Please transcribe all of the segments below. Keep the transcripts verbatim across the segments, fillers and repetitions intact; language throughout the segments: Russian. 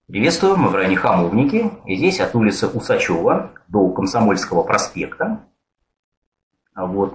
Приветствую, мы в районе Хамовники, и здесь от улицы Усачева до Комсомольского проспекта, вот,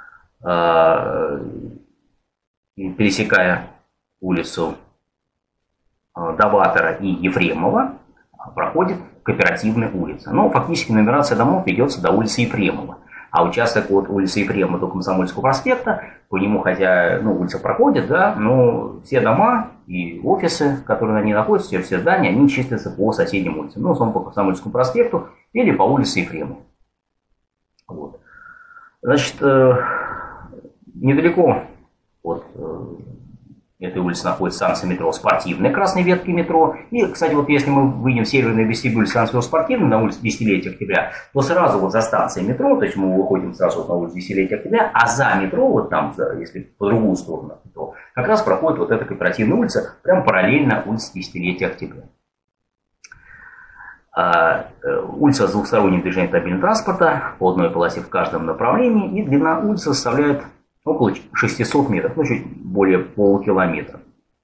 пересекая улицу Доватора и Ефремова, проходит Кооперативная улица. Но фактически нумерация домов ведется до улицы Ефремова. А участок от улицы Ефремова до Комсомольского проспекта, по нему, хотя ну, улица проходит, да, но все дома и офисы, которые на ней находятся, все, все здания, они числятся по соседним улицам. Ну, сон по Комсомольскому проспекту или по улице Ефремова. Вот. Значит, э, недалеко от э, этой улицы находится станция метро «Спортивная», красной ветки метро. И, кстати, вот если мы выйдем в северный вестибюль станции «Спортивная» на улице Десятилетия Октября, то сразу вот за станцией метро, то есть мы выходим сразу на улицу Десятилетия Октября, а за метро, вот там, если по другую сторону, то как раз проходит вот эта Кооперативная улица, прям параллельно улице Десятилетия Октября. А, улица с двухсторонним движением автомобильного транспорта по одной полосе в каждом направлении, и длина улицы составляет около шестисот метров, ну чуть более полукилометра.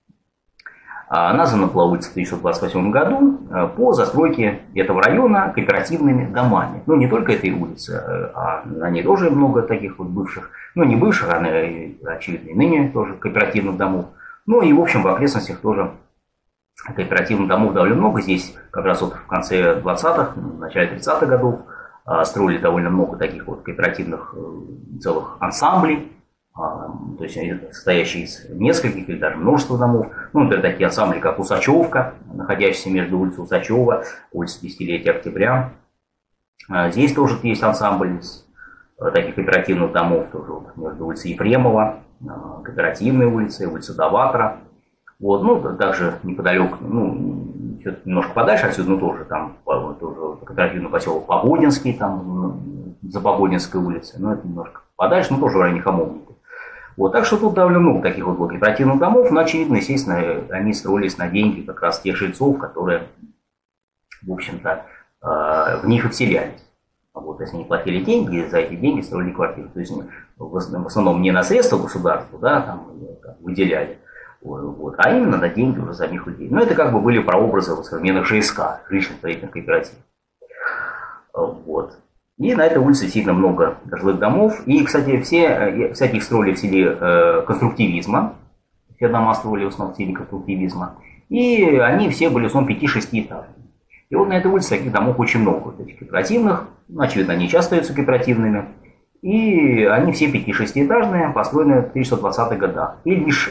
Названа была улица в тысяча девятьсот двадцать восьмом году по застройке этого района кооперативными домами. Ну не только этой улицы, а на ней тоже много таких вот бывших, ну не бывших, а очевидно и ныне тоже кооперативных домов. Ну и в общем в окрестностях тоже кооперативных домов довольно много. Здесь как раз вот в конце двадцатых, в начале тридцатых годов строили довольно много таких вот кооперативных целых ансамблей. То есть состоящие из нескольких или даже множества домов. Ну, например, такие ансамбли, как Усачевка, находящиеся между улицей Усачева, улицей Десятилетия Октября. Здесь тоже есть ансамбль из таких кооперативных домов, тоже вот между улицей Ефремова, Кооперативной улицей, улицей Доватора. Вот, ну, также неподалеку, ну, немножко подальше отсюда, но тоже там тоже кооперативный поселок Погодинский, там за Погодинской улицей, но это немножко подальше, но тоже в районе Хамовники. Вот, так что тут довольно много таких вот кооперативных домов, но, очевидно, естественно, они строились на деньги как раз тех жильцов, которые, в общем-то, в них и вселялись. Вот, если они платили деньги, за эти деньги строили квартиры. То есть в основном не на средства государства, да, там, там выделяли, вот, а именно на деньги уже самих людей. Но это как бы были прообразы вот современных ЖСК, жилищно-строительных кооперативов. Вот. И на этой улице действительно много жилых домов. И, кстати, все, кстати, их строили в стиле э, конструктивизма. Все дома строили в основном в стиле конструктивизма. И они все были в основном пяти-шестиэтажными. И вот на этой улице таких домов очень много. Вот этих кооперативных. Ну, очевидно, они часто остаются кооперативными. И они все пяти-шестиэтажные, построены в тысяча девятьсот двадцатых годах. И лишь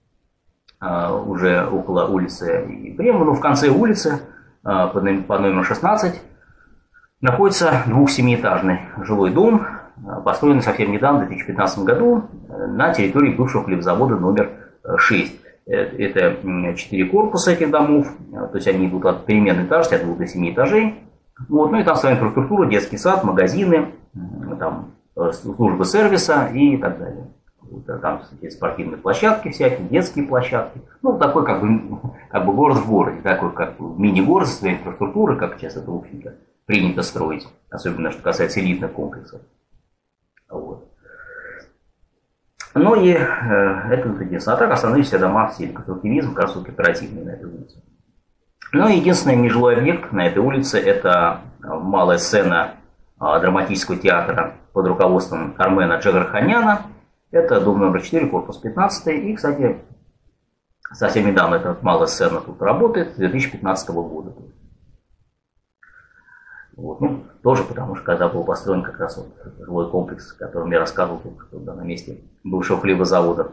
э, уже около улицы Ефремова, ну, в конце улицы, э, по номеру шестнадцать, находится двух-семиэтажный жилой дом, построенный совсем недавно, в две тысячи пятнадцатом году, на территории бывшего хлебозавода номер шесть. Это четыре корпуса этих домов, то есть они идут от переменной этажности, от двух до семи этажей. Вот, ну и там своя инфраструктура, детский сад, магазины, там, службы сервиса и так далее. Там спортивные площадки всякие, детские площадки. Ну, такой как бы, как бы город в городе, такой как мини-город со своей инфраструктурой, как сейчас это, в общем-то, принято строить, особенно что касается элитных комплексов. Вот. Ну и э, это единственное. А так основные все дома в стиле конструктивизма, как раз кооперативные на этой улице. Ну и единственный нежилой объект на этой улице — это малая сцена э, драматического театра под руководством Армена Джигарханяна. Это дом номер четыре, корпус пятнадцать. И, кстати, совсем недавно эта малая сцена тут работает, с две тысячи пятнадцатого года. Вот. Ну, тоже потому, что когда был построен как раз вот жилой комплекс, о котором я рассказывал тут, на месте бывшего хлебозавода.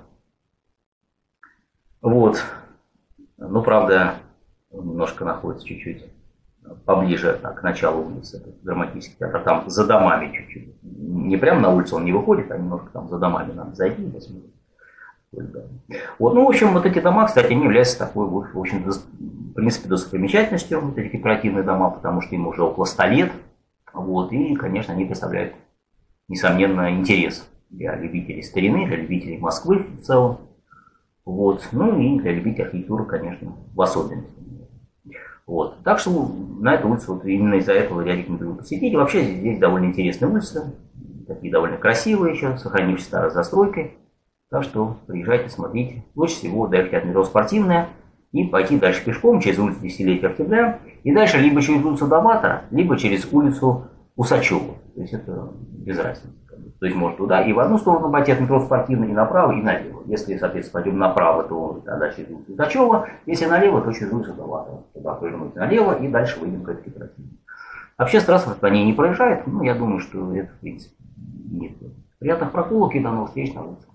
Вот. Ну, правда, немножко находится чуть-чуть поближе так, к началу улицы, этот драматический театр, там за домами чуть-чуть. Не прямо на улицу он не выходит, а немножко там за домами надо зайти и посмотреть. Вот, ну, в общем, вот эти дома, кстати, они являются такой, в общем, в принципе, достопримечательностью, вот эти кооперативные дома, потому что им уже около ста лет, вот, и, конечно, они представляют, несомненно, интерес для любителей старины, для любителей Москвы в целом, вот, ну, и для любителей архитектуры, конечно, в особенности. Вот, так что на эту улицу вот именно из-за этого я рекомендую посетить. И вообще здесь довольно интересные улицы, такие довольно красивые еще, сохранившиеся старой застройкой. Так что приезжайте, смотрите. Лучше всего доехать от метро «Спортивная». и пойти дальше пешком через улицу Десятилетия Октября, и дальше либо через улицу Довлата, либо через улицу Усачева. То есть это без разницы. То есть можно туда и в одну сторону пойти от метро Спортивный, и направо, и налево. Если, соответственно, пойдем направо, то тогда через улицу Усачева, если налево, то через улицу Довлата. Туда повернуть налево и дальше выйдем к этой кооперативе. Вообще транспорт по ней не проезжает, но я думаю, что это, в принципе, нет. Приятных прогулок и до новых встреч на улице.